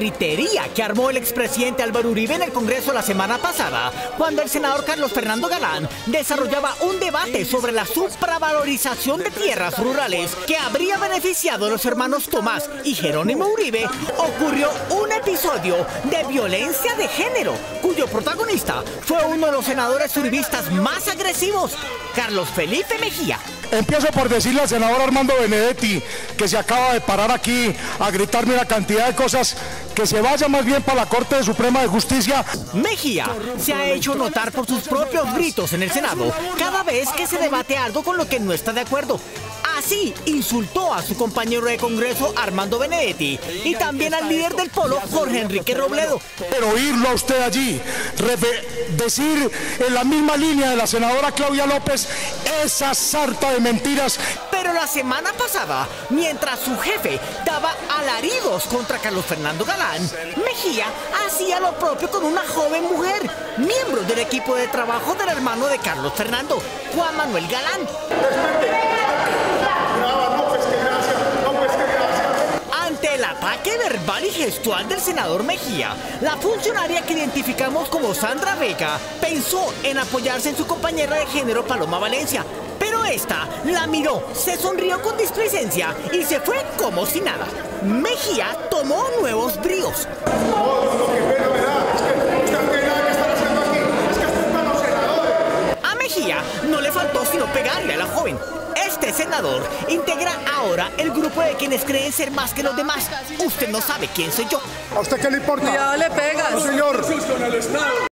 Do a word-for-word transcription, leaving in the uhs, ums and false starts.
gritería que armó el expresidente Álvaro Uribe en el Congreso la semana pasada, cuando el senador Carlos Fernando Galán desarrollaba un debate sobre la supravalorización de tierras rurales que habría beneficiado a los hermanos Tomás y Jerónimo Uribe, ocurrió un episodio de violencia de género, cuyo protagonista fue uno de los senadores uribistas más agresivos, Carlos Felipe Mejía. Empiezo por decirle al senador Armando Benedetti, que se acaba de parar aquí a gritarme una cantidad de cosas, que se vaya más bien para la Corte Suprema de Justicia. Mejía se ha hecho notar por sus propios gritos en el Senado cada vez que se debate algo con lo que no está de acuerdo. Así insultó a su compañero de Congreso Armando Benedetti y también al líder del Polo, Jorge Enrique Robledo. Pero oírlo a usted allí decir en la misma línea de la senadora Claudia López esa sarta de mentiras. Pero la semana pasada, mientras su jefe daba alaridos contra Carlos Fernando Galán, Mejía hacía lo propio con una joven mujer, miembro del equipo de trabajo del hermano de Carlos Fernando, Juan Manuel Galán. Ante el ataque verbal y gestual del senador Mejía, la funcionaria que identificamos como Sandra Vega pensó en apoyarse en su compañera de género Paloma Valencia, pero esta la miró, se sonrió con displicencia y se fue como si nada. Mejía tomó nuevos bríos. A Mejía no le faltó sino pegarle a la joven. Este senador integra ahora el grupo de quienes creen ser más que los demás. Usted no sabe quién soy yo. ¿A usted qué le importa? Cuidado, le pegas. No, señor.